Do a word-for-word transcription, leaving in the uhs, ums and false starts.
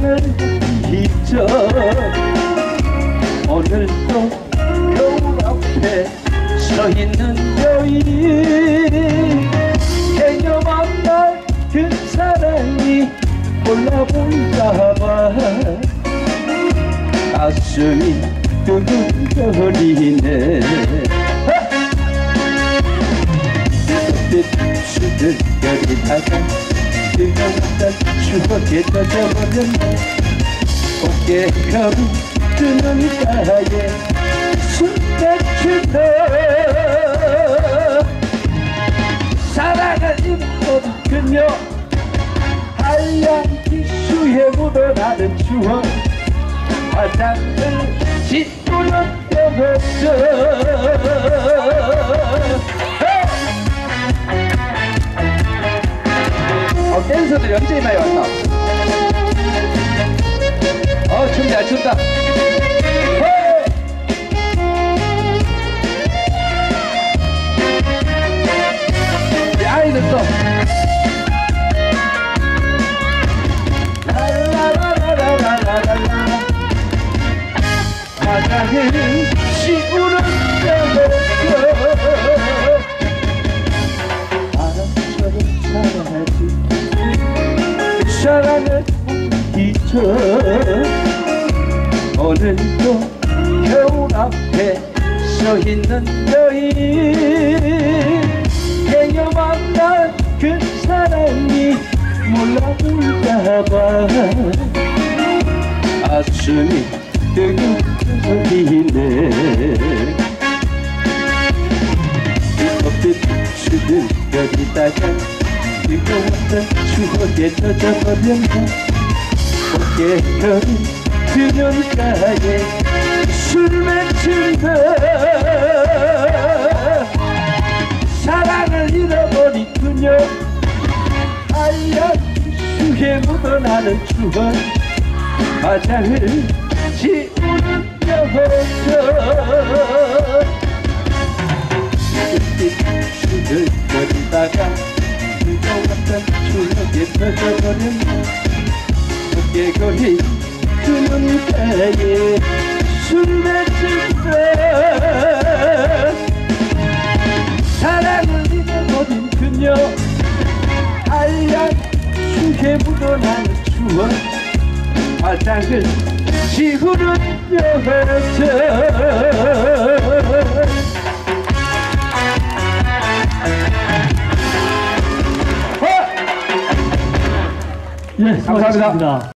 사랑을 잊어 오늘도 겨울 앞에 서 있는 여인 그녀 만날 그 사랑이 몰라 볼까봐 가슴이 두근거리네 수들거리다가 뜨거운 추억에 젖어버렸네 어깨가 뜨는 가에 숨 맺힌다 사랑을 입은 그녀 하얀 티슈에 묻어나는 추억 화장을 씻고는 여보죠 어, 댄서들 연주이 많이 왔다. 어, 춤 잘 춘다. 이 아이들도 라라라라라라라 화장을 씌우는 여보죠 바람처럼 살아야지 사랑을 잊어 오늘도 겨울 앞에 서 있는 여인 그녀 만난 그 사랑이 몰라볼까봐 가슴이 뜨거워지네 햇빛 수들거리다가 뜨거웠던 추억에 젖어버렸네 어깨걸이 그녀가에 술 맺힌다 사랑을 잃어버린 그녀 하얀 티슈에 묻어나는 추억 화장을 지우는 여보죠 햇빛 수들거리다가 뜨거웠던 추억에 젖어버렸네 어깨걸이 뜨는 가에 술 맺힌다 사랑을 잃어버린 그녀 하얀 추에 묻어나는 추억 화장을 지우는 여자 예, 감사합니다.